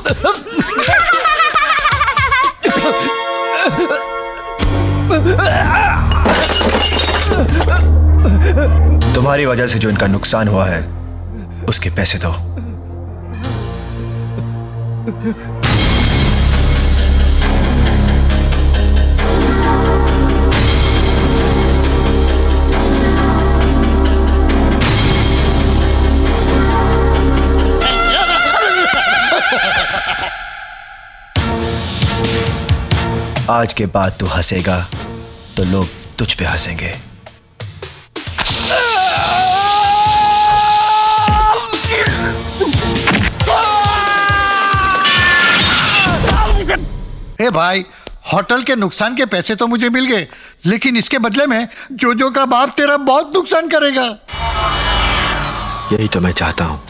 तुम्हारी वजह से जो इनका नुकसान हुआ है उसके पैसे दो। आज के बाद तू हंसेगा तो लोग तुझ पे हंसेंगे। ए भाई, होटल के नुकसान के पैसे तो मुझे मिल गए, लेकिन इसके बदले में जोजो का बाप तेरा बहुत नुकसान करेगा। यही तो मैं चाहता हूं।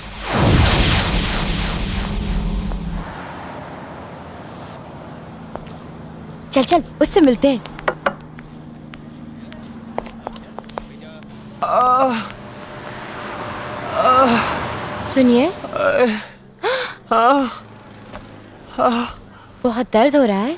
चल चल उससे मिलते हैं। सुनिए, बहुत दर्द हो रहा है।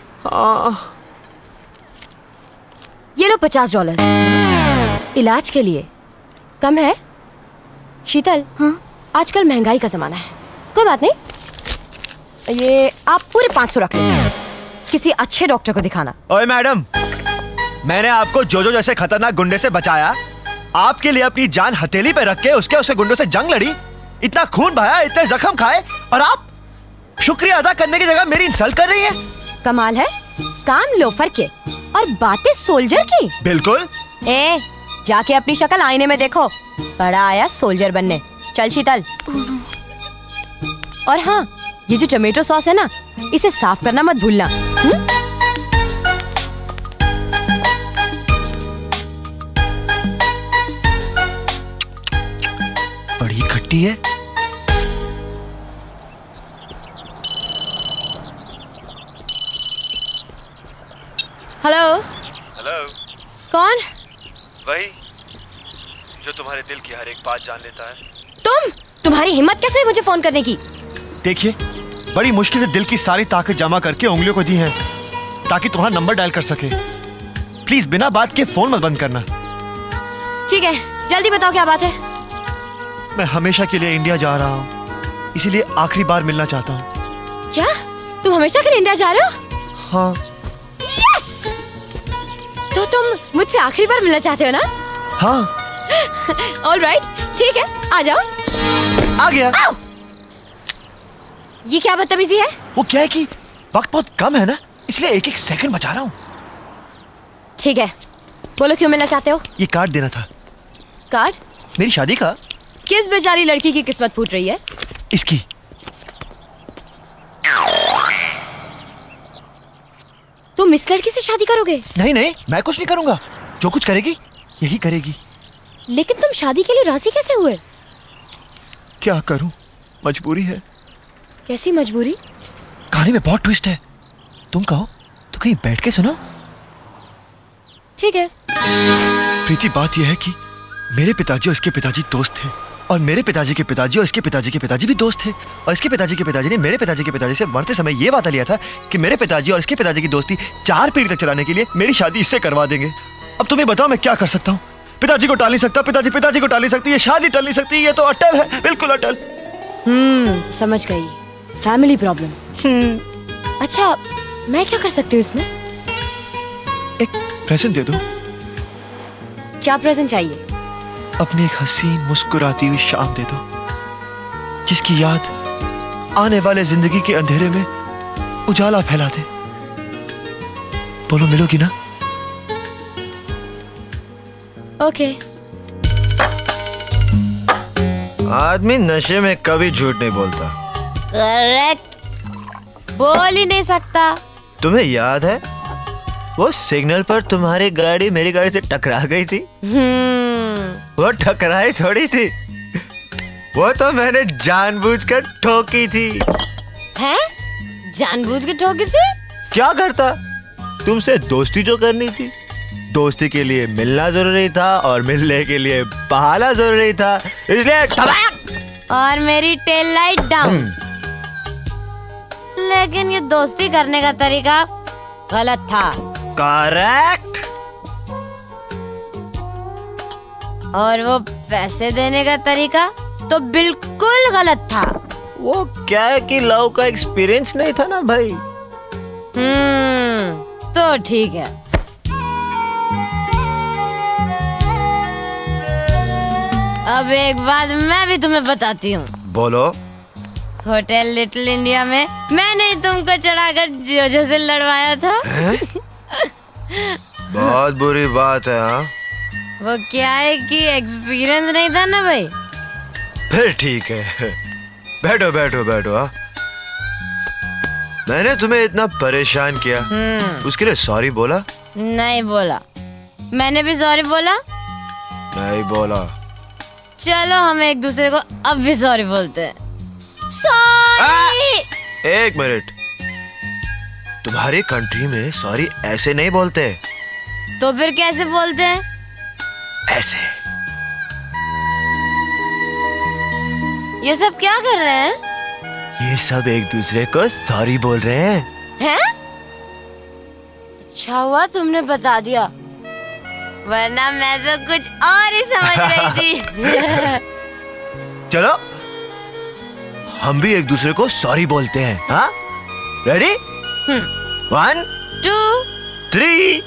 ये लो $50 इलाज के लिए। कम है? शीतल, हाँ? आजकल महंगाई का जमाना है। कोई बात नहीं, ये आप पूरे 500 रख लो। किसी अच्छे डॉक्टर को दिखाना। ओए मैडम, मैंने आपको जोजो जैसे खतरनाक गुंडे से बचाया, आपके लिए अपनी जान हथेली पे रख के उसके गुंडों से जंग लड़ी, इतना खून बहाया, इतने जख्म खाए, और आप शुक्रिया अदा करने की जगह मेरी इंसल्ट कर रही है। कमाल है, काम लोफर के और बातें सोल्जर की। बिल्कुल। जाके अपनी शक्ल आईने में देखो, बड़ा आया सोल्जर बनने। चल शीतल। और हाँ, ये जो टमेटो सॉस है ना, इसे साफ करना मत भूलना। बड़ी खट्टी है। हेलो। हेलो। कौन? वही जो तुम्हारे दिल की हर एक बात जान लेता है। तुम्हारी हिम्मत कैसे हुई मुझे फोन करने की? देखिए, बड़ी मुश्किल से दिल की सारी ताकत जमा करके उंगलियों को दी है ताकि तुम्हारा नंबर डायल कर सके। प्लीज बिना बात के फोन मत बंद करना। ठीक है, जल्दी बताओ क्या बात है। मैं हमेशा के लिए इंडिया जा रहा हूँ, इसीलिए आखिरी बार मिलना चाहता हूँ। क्या तुम हमेशा के लिए इंडिया जा रहे हो? हाँ। यस! तो तुम मुझसे आखिरी बार मिलना चाहते हो ना? हाँ। ऑलराइट, ठीक है, आ जाओ। आ गया। ये क्या बदतमीजी है? वो क्या है कि वक्त बहुत कम है ना, इसलिए एक एक सेकंड बचा रहा हूँ। ठीक है, बोलो क्यों मिलना चाहते हो? ये कार्ड देना था। कार्ड? मेरी शादी का। किस बेचारी लड़की की किस्मत फूट रही है? इसकी। तुम इस लड़की से शादी करोगे? नहीं नहीं, मैं कुछ नहीं करूंगा, जो कुछ करेगी यही करेगी। लेकिन तुम शादी के लिए राजी कैसे हुए? क्या करूं, मजबूरी है। कैसी मजबूरी? कहानी में बहुत ट्विस्ट है, तुम कहो तो कहीं बैठ के सुनो। ठीक है। प्रीति, बात यह है कि मेरे पिताजी और इसके पिताजी दोस्त थे, और मेरे पिताजी के पिताजी और इसके पिताजी के पिताजी भी दोस्त थे, और इसके पिताजी के पिताजी ने मेरे पिताजी के पिताजी से मरते समय ये वादा लिया था कि मेरे पिताजी और इसके पिताजी की दोस्ती 4 पीढ़ी तक चलाने के लिए मेरी शादी इससे करवा देंगे। अब तुम्हें बताओ मैं क्या कर सकता हूँ? पिताजी को टाल नहीं सकता, पिताजी को टाल नहीं सकती, ये शादी टल नहीं सकती, ये तो अटल है, बिल्कुल अटल। समझ गई, फैमिली प्रॉब्लम। अच्छा, मैं क्या कर सकती हूँ इसमें? एक प्रेजेंट दे दो। क्या प्रेजेंट चाहिए? अपनी एक हसीन मुस्कुराती हुई शाम दे दो, जिसकी याद आने वाले जिंदगी के अंधेरे में उजाला फैला दे। बोलो, मिलोगी ना? ओके। आदमी नशे में कभी झूठ नहीं बोलता। करेक्ट, बोल ही नहीं सकता। तुम्हें याद है वो सिग्नल पर तुम्हारी गाड़ी मेरी गाड़ी से टकरा गई थी? वो टकराई थोड़ी थी, वो तो मैंने जानबूझकर ठोकी थी। हैं? जानबूझ के ठोकी थी? क्या करता, तुमसे दोस्ती जो करनी थी, दोस्ती के लिए मिलना जरूरी था और मिलने के लिए बहाना जरूरी था, इसलिए और मेरी टेल लाइट डाउन। लेकिन ये दोस्ती करने का तरीका गलत था। करेक्ट। और वो पैसे देने का तरीका तो बिल्कुल गलत था। वो क्या है कि लव का एक्सपीरियंस नहीं था ना भाई। तो ठीक है। अब एक बात मैं भी तुम्हें बताती हूँ। बोलो। होटल लिटिल इंडिया में मैंने ही तुमको चढ़ाकर जोजो से लड़वाया था। बहुत बुरी बात है। हाँ, वो क्या है कि एक्सपीरियंस नहीं था ना भाई। फिर ठीक है, बैठो बैठो बैठो। हाँ, मैंने तुम्हें इतना परेशान किया, उसके लिए सॉरी बोला? नहीं बोला। मैंने भी सॉरी बोला? नहीं बोला। चलो हम एक दूसरे को अब भी सॉरी बोलते हैं। सॉरी। एक मिनट, तुम्हारी कंट्री में सॉरी ऐसे नहीं बोलते। तो फिर कैसे बोलते हैं? ऐसे। ये सब क्या कर रहे हैं? ये सब एक दूसरे को सॉरी बोल रहे हैं। हैं? अच्छा हुआ तुमने बता दिया, वरना मैं तो कुछ और ही समझ रही थी। चलो हम भी एक दूसरे को सॉरी बोलते हैं। हाँ, रेडी? 1 2 3।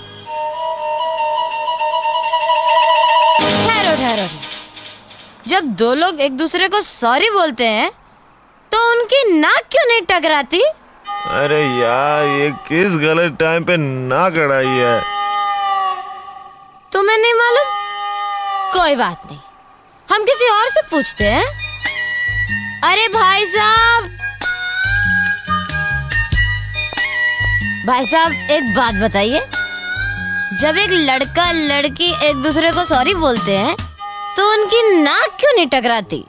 ठहरो। जब दो लोग एक दूसरे को सॉरी बोलते हैं तो उनकी नाक क्यों नहीं टकराती? अरे यार, ये किस गलत टाइम पे नाक अड़ाई है। तुम्हें नहीं मालूम? कोई बात नहीं, हम किसी और से पूछते हैं। अरे भाई साहब, एक बात बताइए, जब एक लड़का लड़की एक दूसरे को सॉरी बोलते हैं तो उनकी नाक क्यों नहीं टकराती?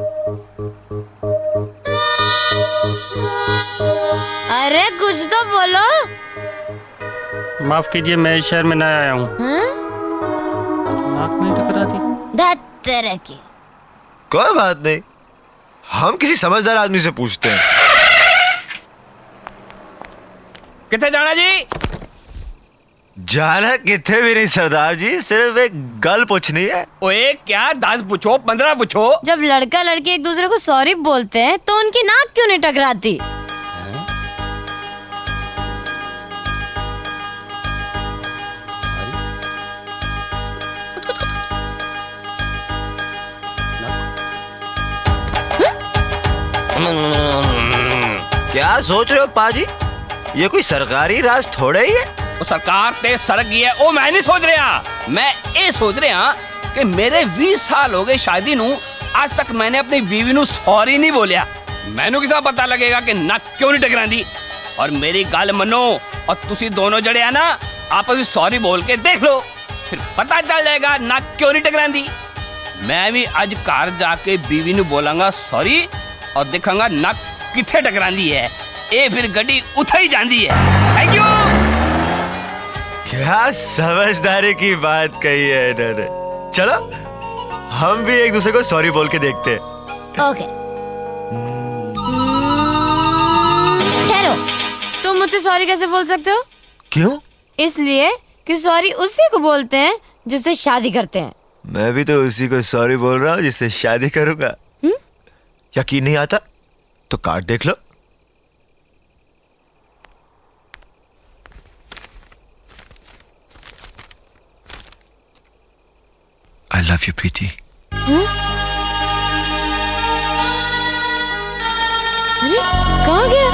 अरे कुछ तो बोलो। माफ कीजिए, मैं इस शहर में नया आया हूँ। नाक नहीं टकराती? धत तेरे की। कोई बात नहीं, हम किसी समझदार आदमी से पूछते हैं। किथे जाना जी? जाना किथे भी नहीं सरदार जी, सिर्फ एक गल पूछनी है। ओए क्या 10 पूछो 15 पूछो। जब लड़का लड़की एक दूसरे को सॉरी बोलते हैं तो उनकी नाक क्यों नहीं टकराती? क्या सोच रहे हो पाजी? ये कोई सरकारी राज थोड़ा ही है। वो सरकार ते सड़क गई है, वो मैं नहीं सोच रहा। मैं ये सोच रहा कि मेरे 20 साल हो गए शादी नू, आज तक मैंने अपनी बीवी नू सॉरी नहीं बोलिया। मैनू किसा पता लगेगा कि नक क्यों नहीं टकरांदी। और मेरी गल मनो, और तुसी दोनों जड़े आ ना, आपस में सॉरी बोल के देख लो, फिर पता चल जाएगा नक क्यों नहीं टकरांदी। मैं भी आज घर जाके बीवी नू बोलांगा सॉरी, और देखूंगा नक किथे टकरांदी है। ए फिर गड्डी उठा ही जाती है। Thank you. क्या समझदारी की बात कही है इन्होंने। चलो हम भी एक दूसरे को सॉरी बोल के देखते हैं। ओके। ठहरो, तुम मुझसे सॉरी कैसे बोल सकते हो? क्यों? इसलिए कि सॉरी उसी को बोलते हैं जिससे शादी करते हैं। मैं भी तो उसी को सॉरी बोल रहा हूँ जिससे शादी करूंगा। यकीन नहीं आता तो कार्ड देख लो। I love you, प्रीति। अरे कहाँ गया?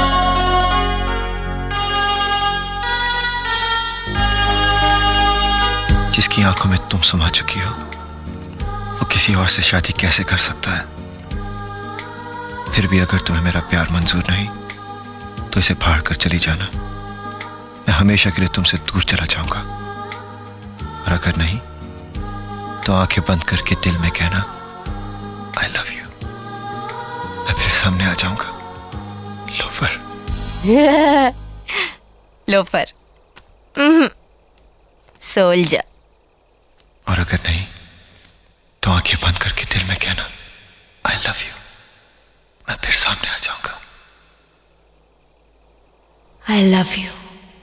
जिसकी आंखों में तुम समा चुकी हो, वो किसी और से शादी कैसे कर सकता है? फिर भी अगर तुम्हें मेरा प्यार मंजूर नहीं तो इसे फाड़ कर चली जाना। मैं हमेशा के लिए तुमसे दूर चला जाऊंगा। और अगर नहीं तो आंखें बंद करके दिल में कहना I love you। मैं फिर सामने आ जाऊंगा। लोफर। लोफर। सोल्जर। और अगर नहीं तो आंखें बंद करके दिल में कहना I love you। मैं फिर सामने आ जाऊंगा। I love you.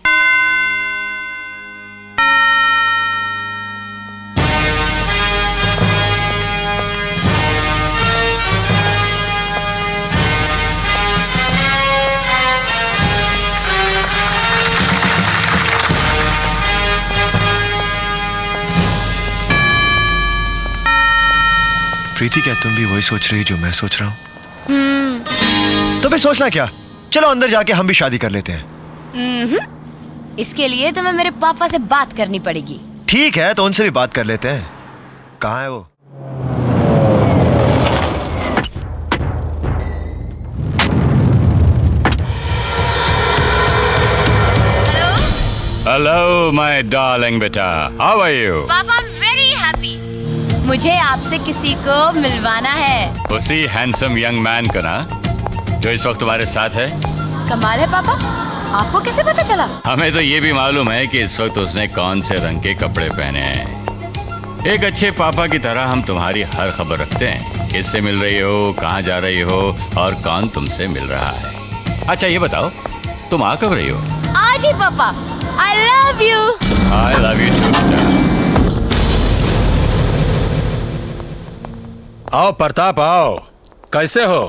प्रीति, क्या तुम भी वही सोच रही जो मैं सोच रहा हूँ? तो फिर सोचना क्या, चलो अंदर जाके हम भी शादी कर लेते हैं। इसके लिए तुम्हें मेरे पापा से बात करनी पड़ेगी। ठीक है, तो उनसे भी बात कर लेते हैं। कहाँ है वो? Hello, my darling बेटा. How are you? पापा, I'm very happy. मुझे आपसे किसी को मिलवाना है। उसी हैंडसम यंग मैन का ना, जो इस वक्त तुम्हारे साथ है। कमाल है पापा, आपको कैसे पता चला? हमें तो ये भी मालूम है कि इस वक्त उसने कौन से रंग के कपड़े पहने हैं। एक अच्छे पापा की तरह हम तुम्हारी हर खबर रखते हैं। किससे मिल रही हो, कहाँ जा रही हो और कौन तुमसे मिल रहा है। अच्छा ये बताओ, तुम आ कब रही हो? आज ही पापा। I love you. I love you too बेटा। आओ प्रताप, आओ। कैसे हो?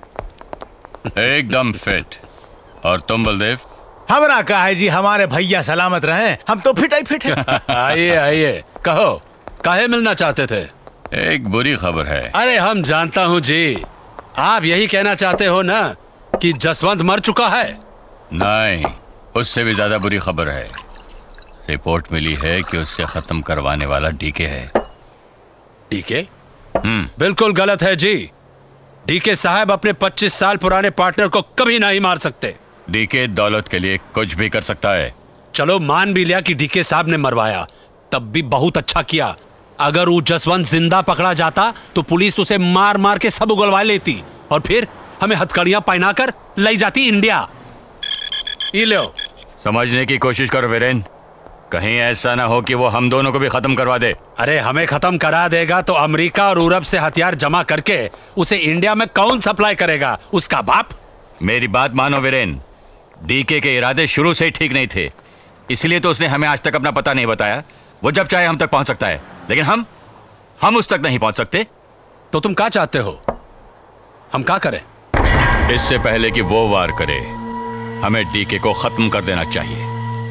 एकदम फिट। और तुम बलदेव? हमरा कहा है जी, हमारे भैया सलामत रहे, हम तो फिट ही फिट है। आइए आइए, कहो काहे मिलना चाहते थे? एक बुरी खबर है। अरे हम जानता हूँ जी, आप यही कहना चाहते हो ना कि जसवंत मर चुका है? नहीं, उससे भी ज्यादा बुरी खबर है। रिपोर्ट मिली है कि उससे खत्म करवाने वाला डीके है। डीके? बिल्कुल गलत है जी। डीके साहब अपने 25 साल पुराने पार्टनर को कभी नहीं मार सकते। डीके दौलत के लिए कुछ भी कर सकता है। चलो मान भी लिया कि डीके साहब ने मरवाया, तब भी बहुत अच्छा किया। अगर वो जसवंत जिंदा पकड़ा जाता तो पुलिस उसे मार मार के सब उगलवा लेती और फिर हमें हथकड़ियां पहनाकर ले जाती इंडिया। ये लो। समझने की कोशिश करो वीरेन, कहीं ऐसा ना हो कि वो हम दोनों को भी खत्म करवा दे। अरे हमें खत्म करा देगा तो अमेरिका और यूरोप से हथियार जमा करके उसे इंडिया में कौन सप्लाई करेगा? उसका बाप। मेरी बात मानो वीरेन, डीके के इरादे शुरू से ही ठीक नहीं थे, इसलिए तो उसने हमें आज तक अपना पता नहीं बताया। वो जब चाहे हम तक पहुंच सकता है, लेकिन हम उस तक नहीं पहुंच सकते। तो तुम क्या चाहते हो, हम क्या करें? इससे पहले कि वो वार करे, हमें डीके को खत्म कर देना चाहिए।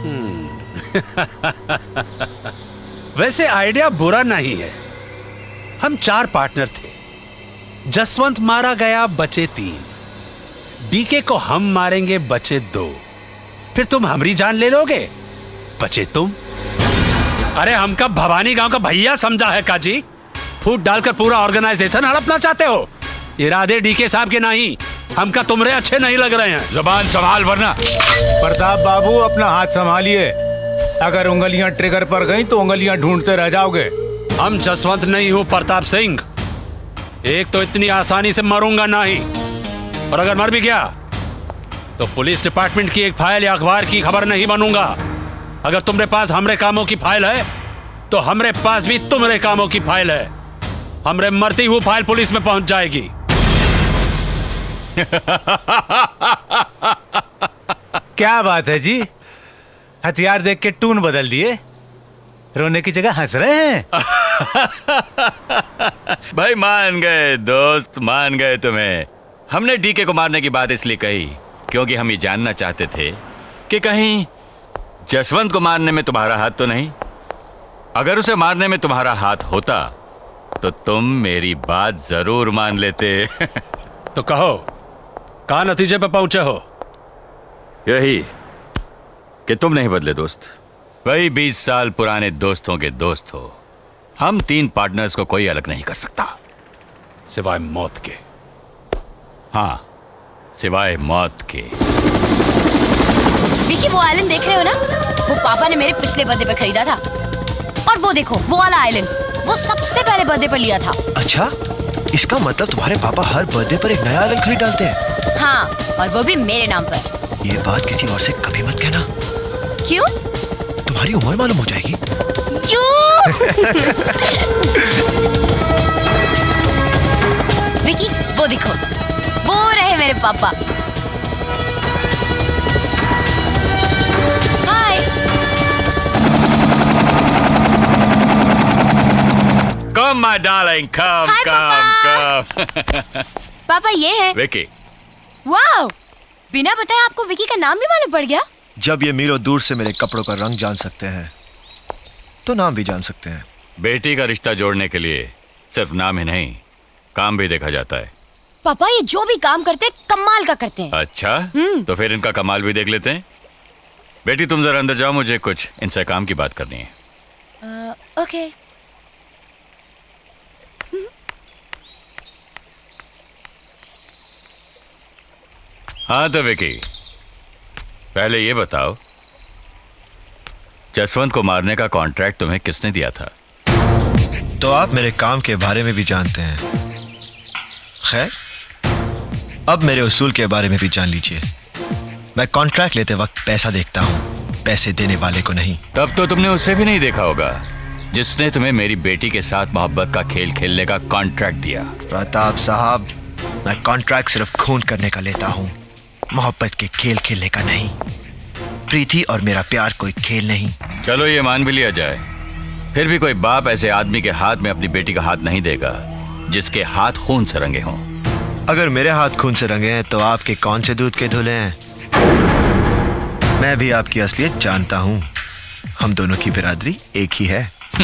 वैसे आइडिया बुरा नहीं है। हम 4 पार्टनर थे, जसवंत मारा गया, बचे 3। डीके को हम मारेंगे, बचे 2। फिर तुम हमारी जान ले लोगे, बचे तुम। अरे हमका भवानी गांव का भैया समझा है काजी? फूट डालकर पूरा ऑर्गेनाइजेशन हड़पना चाहते हो? इरादे डीके साहब के नहीं, हमका तुमरे अच्छे नहीं लग रहे हैं। जुबान संभाल वरना। प्रताप बाबू, अपना हाथ संभालिए। अगर उंगलियां ट्रिगर पर गई तो उंगलियां ढूंढते रह जाओगे। हम जसवंत नहीं हूं प्रताप सिंह। एक तो इतनी आसानी से मरूंगा नहीं, और अगर मर भी गया तो पुलिस डिपार्टमेंट की एक फाइल या अखबार की खबर नहीं बनूंगा। अगर तुमरे पास हमरे कामों की फाइल है तो हमरे पास भी तुमरे कामों की फाइल है। हमरे मरती हुई फाइल पुलिस में पहुंच जाएगी। क्या बात है जी, हथियार देख के टून बदल दिए, रोने की जगह हंस रहे हैं। भाई मान गए दोस्त, मान गए तुम्हें। हमने डीके को मारने की बात इसलिए कही क्योंकि हम ये जानना चाहते थे कि कहीं जसवंत को मारने में तुम्हारा हाथ तो नहीं। अगर उसे मारने में तुम्हारा हाथ होता तो तुम मेरी बात जरूर मान लेते। तो कहो, कहाँ नतीजे पे पहुंचे हो? यही कि तुम नहीं बदले दोस्त, वही 20 साल पुराने दोस्तों के दोस्त हो। हम 3 पार्टनर्स को कोई अलग नहीं कर सकता, सिवाय मौत के। हाँ, सिवाय मौत के। विकी, वो आइलैंड देख रहे हो ना? वो पापा ने मेरे पिछले बर्थडे पर खरीदा था। और वो देखो, वो वाला आइलैंड, वो सबसे पहले बर्थडे पर लिया था। अच्छा, इसका मतलब तुम्हारे पापा हर बर्थडे पर एक नया आइलैंड खरीद डालते हैं? हाँ, और वो भी मेरे नाम पर। ये बात किसी और से कभी मत कहना। क्यों? तुम्हारी उम्र मालूम हो जाएगी। विकी, वो देखो, वो रहे मेरे पापा। Come, my darling, come, Hi, come. पापा ये है विकी। वाओ, बिना बताए आपको विकी का नाम भी मालूम पड़ गया। जब ये मीलों दूर से मेरे कपड़ों का रंग जान सकते हैं तो नाम भी जान सकते हैं। बेटी का रिश्ता जोड़ने के लिए सिर्फ नाम ही नहीं, काम भी देखा जाता है। पापा ये जो भी काम करते हैं कमाल का करते हैं। अच्छा, तो फिर इनका कमाल भी देख लेते हैं। बेटी तुम जरा अंदर जाओ, मुझे कुछ इनसे काम की बात करनी है। ओके। हाँ तो विकी, पहले ये बताओ, जसवंत को मारने का कॉन्ट्रैक्ट तुम्हें किसने दिया था? तो आप मेरे काम के बारे में भी जानते हैं। खैर, अब मेरे उसूल के बारे में भी जान लीजिए। मैं कॉन्ट्रैक्ट लेते वक्त पैसा देखता हूँ, पैसे देने वाले को नहीं। तब तो तुमने उसे भी नहीं देखा होगा जिसने तुम्हें मेरी बेटी के साथ मोहब्बत का खेल खेलने का कॉन्ट्रैक्ट दिया। प्रताप साहब, मैं कॉन्ट्रैक्ट सिर्फ खून करने का लेता हूँ, मोहब्बत के खेल खेलने का नहीं। प्रीति और मेरा प्यार कोई खेल नहीं। चलो ये मान भी लिया जाए, फिर भी कोई बाप ऐसे आदमी के हाथ में अपनी बेटी का हाथ नहीं देगा जिसके हाथ खून से रंगे हों। अगर मेरे हाथ खून से रंगे हैं तो आपके कौन से दूध के धुले हैं? मैं भी आपकी असलियत जानता हूं। हम दोनों की बिरादरी एक ही है।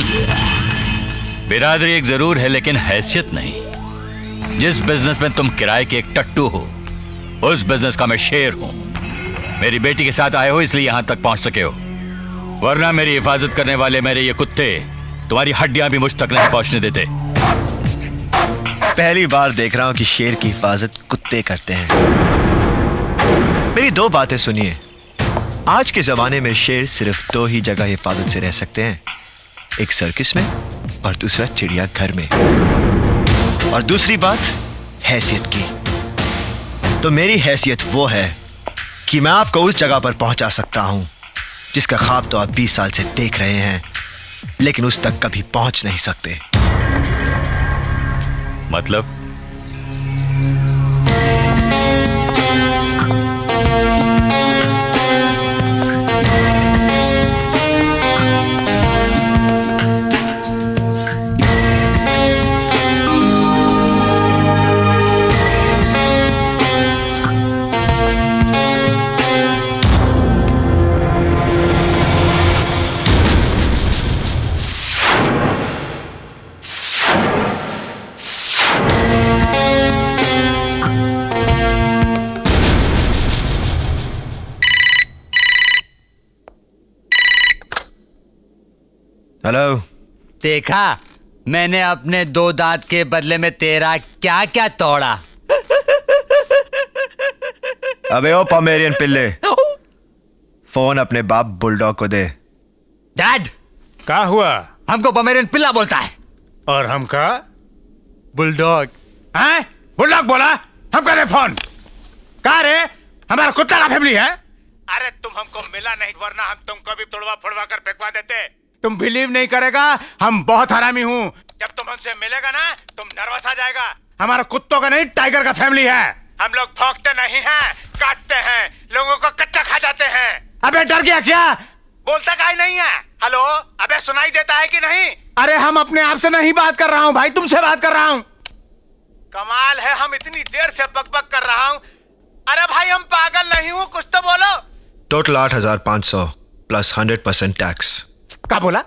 बिरादरी एक जरूर है, लेकिन हैसियत नहीं। जिस बिजनेस में तुम किराए के एक टट्टू हो, उस बिजनेस का मैं शेर हूं। मेरी बेटी के साथ आए हो इसलिए यहां तक पहुंच सके हो, वरना मेरी हिफाजत करने वाले मेरे ये कुत्ते तुम्हारी हड्डियां भी मुझ तक नहीं पहुंचने देते। पहली बार देख रहा हूं कि शेर की हिफाजत कुत्ते करते हैं। मेरी दो बातें सुनिए। आज के जमाने में शेर सिर्फ दो ही जगह हिफाजत से रह सकते हैं, एक सर्कस में और दूसरा चिड़ियाघर में। और दूसरी बात हैसियत की, तो मेरी हैसियत वो है कि मैं आपको उस जगह पर पहुंचा सकता हूं जिसका ख्वाब तो आप 20 साल से देख रहे हैं, लेकिन उस तक कभी पहुंच नहीं सकते। मतलब? हेलो। देखा, मैंने अपने 2 दांत के बदले में तेरा क्या क्या तोड़ा। अबे ओ पमेरियन पिल्ले, फोन अपने बाप बुलडॉग को दे। डैड, क्या हुआ? हमको पमेरियन पिल्ला बोलता है। और हमका बुलडॉग। हैं? बुलडॉग बोला? हम करे फोन। कहा रे, हमारा कुत्ता का फैमिली है? अरे तुम हमको मिला नहीं, वरना हम तुमको भी तोड़वा फोड़वा कर फेंकवा देते। तुम बिलीव नहीं करेगा, हम बहुत हरामी हूँ। जब तुम हमसे मिलेगा ना, तुम नर्वस आ जाएगा। हमारा कुत्तों का नहीं, टाइगर का फैमिली है। हम लोग भौंकते नहीं हैं, काटते हैं, लोगों को कच्चा खा जाते हैं। अबे डर गया क्या? बोलता काहे नहीं है? हेलो, अबे सुनाई देता है कि नहीं? अरे हम अपने आप से नहीं बात कर रहा हूँ भाई, तुमसे बात कर रहा हूँ। कमाल है, हम इतनी देर से बकबक कर रहा हूँ। अरे भाई हम पागल नहीं हूँ, कुछ तो बोलो। Total 8,500 plus 100% tax. क्या बोला?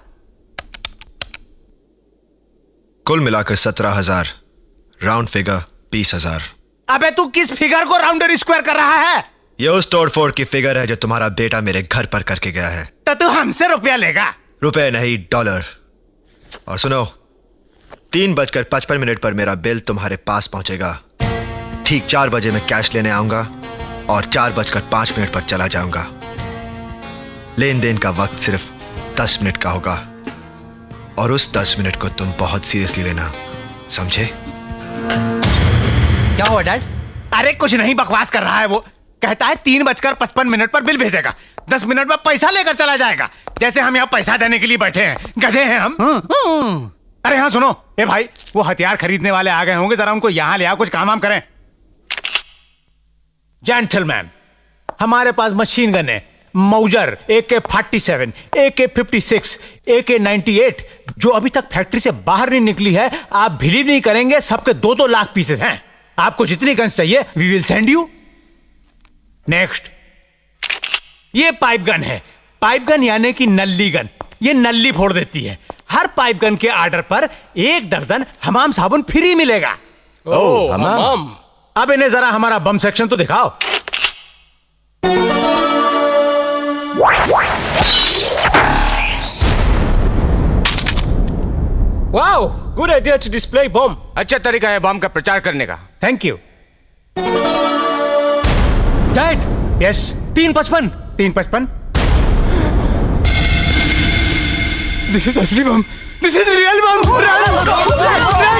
कुल मिलाकर 17,000, राउंड फिगर 20,000। अबे तू किस फिगर को राउंडर स्क्वायर कर रहा है? ये उस तोड़फोड़ की फिगर है जो तुम्हारा बेटा मेरे घर पर करके गया है। तो तू हमसे रुपया लेगा? रुपए नहीं, डॉलर। और सुनो, 3:55 पर मेरा बिल तुम्हारे पास पहुंचेगा। ठीक 4 बजे मैं कैश लेने आऊंगा और 4:05 पर चला जाऊंगा। लेन देन का वक्त सिर्फ 10 मिनट का होगा और उस 10 मिनट को तुम बहुत सीरियसली लेना, समझे? क्या हुआ डैड? अरे कुछ नहीं, बकवास कर रहा है वो। कहता है 3:55 पर बिल भेजेगा, 10 मिनट में पैसा लेकर चला जाएगा। जैसे हम यहाँ पैसा देने के लिए बैठे हैं, गधे हैं हम। अरे हाँ सुनो, ए भाई, वो हथियार खरीदने वाले आ गए होंगे, जरा उनको यहाँ ले आओ, कुछ काम करें। जेंटलमैन, हमारे पास मशीन गन है, मौजर, AK-47, AK-56, AK-98 जो अभी तक फैक्ट्री से बाहर नहीं निकली है। आप बिलीव नहीं करेंगे, सबके 2-2 लाख पीसेस हैं। आपको जितनी गन चाहिए we will send you. Next, ये पाइप गन है। पाइप गन यानी कि नल्ली गन। ये नल्ली फोड़ देती है। हर पाइप गन के ऑर्डर पर 1 दर्जन हमाम साबुन फ्री मिलेगा। ओह, हमाम। अब इन्हें जरा हमारा बम सेक्शन तो दिखाओ। Wow, good idea to display bomb. अच्छा तरीका है बम का प्रचार करने का। Thank you dad. Yes, 355। 355। This is असली bomb. This is real bomb.